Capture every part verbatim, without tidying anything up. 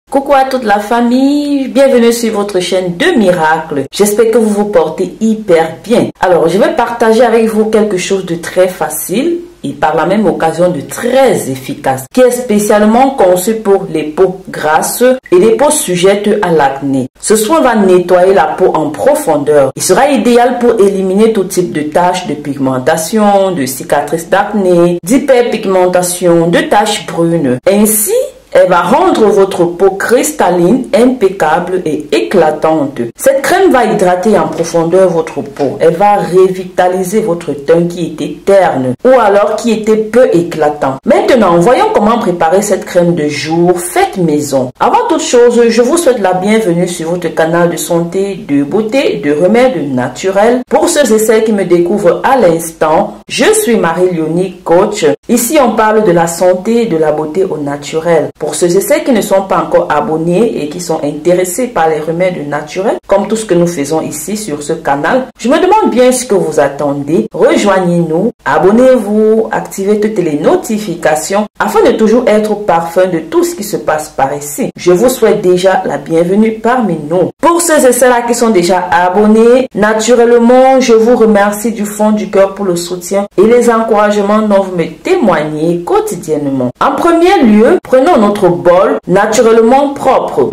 Coucou à toute la famille, bienvenue sur votre chaîne de miracles. J'espère que vous vous portez hyper bien. Alors, je vais partager avec vous quelque chose de très facile et par la même occasion de très efficace, qui est spécialement conçu pour les peaux grasses et les peaux sujettes à l'acné. Ce soin va nettoyer la peau en profondeur. Il sera idéal pour éliminer tout type de taches de pigmentation, de cicatrices d'acné, d'hyperpigmentation, de taches brunes. Ainsi, elle va rendre votre peau cristalline, impeccable et éclatante. Cette crème va hydrater en profondeur votre peau. Elle va revitaliser votre teint qui était terne ou alors qui était peu éclatant. Maintenant, voyons comment préparer cette crème de jour faite maison. Avant toute chose, je vous souhaite la bienvenue sur votre canal de santé, de beauté, de remèdes naturels. Pour ceux et celles qui me découvrent à l'instant, je suis Marie-Léonie, coach. Ici, on parle de la santé et de la beauté au naturel. Pour ceux et celles qui ne sont pas encore abonnés et qui sont intéressés par les remèdes naturels, comme tout ce que nous faisons ici sur ce canal, je me demande bien ce que vous attendez. Rejoignez-nous, abonnez-vous, activez toutes les notifications afin de toujours être au parfum de tout ce qui se passe par ici. Je vous souhaite déjà la bienvenue parmi nous. Pour ceux et celles qui sont déjà abonnés, naturellement, je vous remercie du fond du cœur pour le soutien et les encouragements dont vous me témoignez quotidiennement. En premier lieu, prenons notre Notre bol naturellement propre.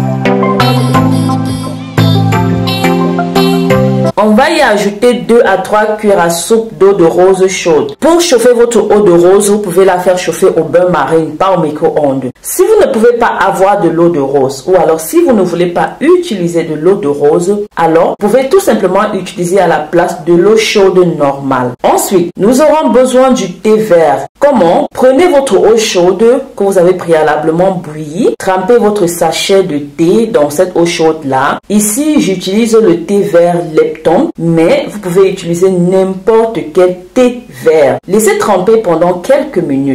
On va y ajouter deux à trois cuillères à soupe d'eau de rose chaude. Pour chauffer votre eau de rose, vous pouvez la faire chauffer au bain marine, pas au micro-ondes. Si vous ne pouvez pas avoir de l'eau de rose, ou alors si vous ne voulez pas utiliser de l'eau de rose, alors vous pouvez tout simplement utiliser à la place de l'eau chaude normale. Ensuite, nous aurons besoin du thé vert. Comment? Prenez votre eau chaude que vous avez préalablement bouillie, trempez votre sachet de thé dans cette eau chaude là. Ici, j'utilise le thé vert Lepton, mais vous pouvez utiliser n'importe quel thé vert. Laissez tremper pendant quelques minutes.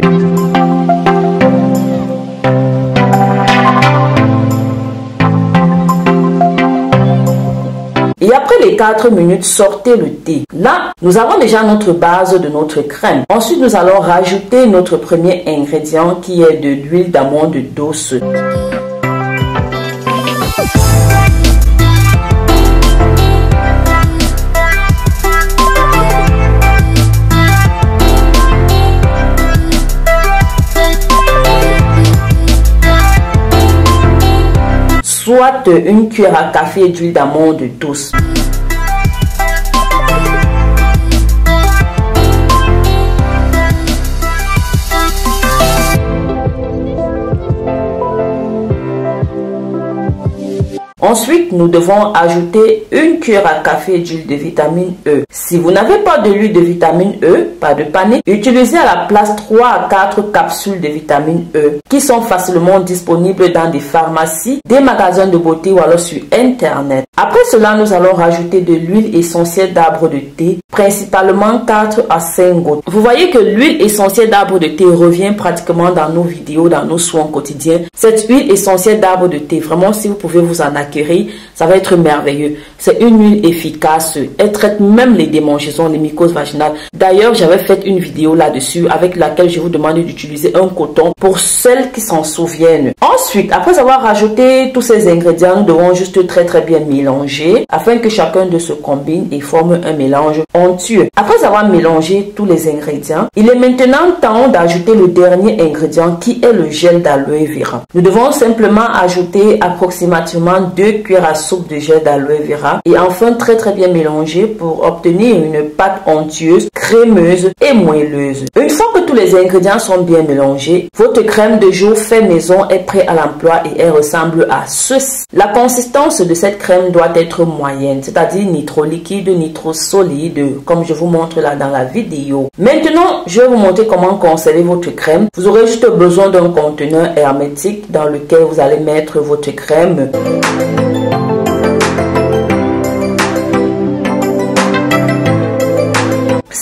Et après les quatre minutes, sortez le thé. Là, nous avons déjà notre base de notre crème. Ensuite, nous allons rajouter notre premier ingrédient qui est de l'huile d'amande douce. Soit une cuillère à café d'huile d'amande douce. Ensuite, nous devons ajouter une cuillère à café d'huile de vitamine E. Si vous n'avez pas de l'huile de vitamine E, pas de panique, utilisez à la place trois à quatre capsules de vitamine E qui sont facilement disponibles dans des pharmacies, des magasins de beauté ou alors sur Internet. Après cela, nous allons rajouter de l'huile essentielle d'arbre de thé, principalement quatre à cinq gouttes. Vous voyez que l'huile essentielle d'arbre de thé revient pratiquement dans nos vidéos, dans nos soins quotidiens. Cette huile essentielle d'arbre de thé, vraiment, si vous pouvez vous en acquérir, ça va être merveilleux. C'est une huile efficace. Elle traite même les démangeaisons, les mycoses vaginales. D'ailleurs, j'avais fait une vidéo là-dessus avec laquelle je vous demande d'utiliser un coton pour celles qui s'en souviennent. Ensuite, après avoir rajouté tous ces ingrédients, nous devons juste très très bien mélanger afin que chacun de se combine et forme un mélange onctueux. Après avoir mélangé tous les ingrédients, il est maintenant temps d'ajouter le dernier ingrédient qui est le gel d'aloe vera. Nous devons simplement ajouter approximativement deux cuillères à soupe de gel d'aloe vera et enfin très très bien mélanger pour obtenir une pâte onctueuse, crémeuse et moelleuse. Une fois que tous les ingrédients sont bien mélangés, votre crème de jour fait maison est prête à l'emploi et elle ressemble à ceci. La consistance de cette crème doit être moyenne, c'est-à-dire ni trop liquide ni trop solide, comme je vous montre là dans la vidéo. Maintenant, je vais vous montrer comment conserver votre crème. Vous aurez juste besoin d'un conteneur hermétique dans lequel vous allez mettre votre crème.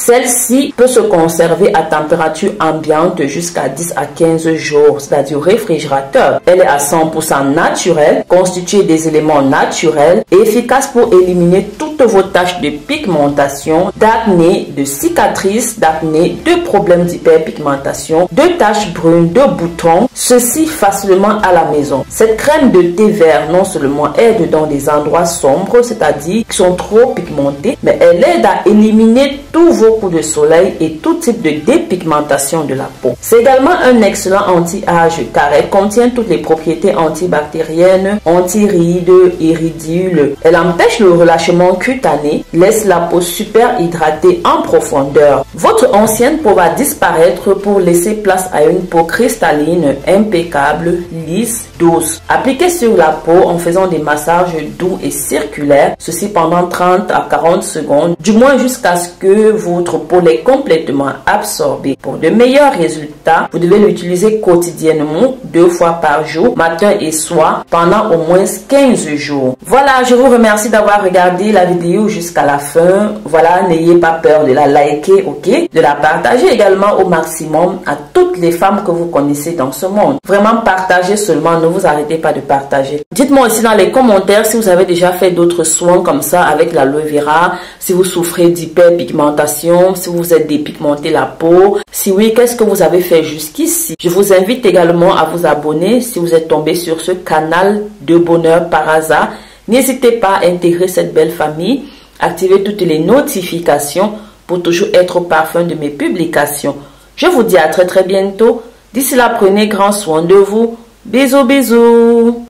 Celle-ci peut se conserver à température ambiante jusqu'à dix à quinze jours, c'est-à-dire au réfrigérateur. Elle est à cent pour cent naturelle, constituée des éléments naturels et efficace pour éliminer toutes vos taches de pigmentation, d'acné, de cicatrices d'acné, de problèmes d'hyperpigmentation, de taches brunes, de boutons, ceci facilement à la maison. Cette crème de thé vert non seulement aide dans des endroits sombres, c'est-à-dire qui sont trop pigmentés, mais elle aide à éliminer tous vos coups de soleil et tout type de dépigmentation de la peau. C'est également un excellent anti-âge car elle contient toutes les propriétés antibactériennes, anti-rides, iridules. Elle empêche le relâchement cutané, laisse la peau super hydratée en profondeur. Votre ancienne peau va disparaître pour laisser place à une peau cristalline, impeccable, lisse, douce. Appliquez sur la peau en faisant des massages doux et circulaires, ceci pendant trente à quarante secondes, du moins jusqu'à ce que votre peau l'ait complètement absorbée. Pour de meilleurs résultats, vous devez l'utiliser quotidiennement, deux fois par jour, matin et soir, pendant au moins quinze jours. Voilà, je vous remercie d'avoir regardé la vidéo jusqu'à la fin. Voilà, n'ayez pas peur de la liker, ok, de la partager également au maximum à toutes les femmes que vous connaissez dans ce monde. Vraiment, partagez seulement, ne vous arrêtez pas de partager. Dites-moi aussi dans les commentaires si vous avez déjà fait d'autres soins comme ça avec l'aloe vera, si vous souffrez d'hyperpigmentation, si vous êtes dépigmenté la peau. Si oui, qu'est-ce que vous avez fait jusqu'ici? Je vous invite également à vous abonner si vous êtes tombé sur ce canal de bonheur par hasard. N'hésitez pas à intégrer cette belle famille, activez toutes les notifications pour toujours être au parfum de mes publications. Je vous dis à très très bientôt. D'ici là, prenez grand soin de vous. Bisous, bisous.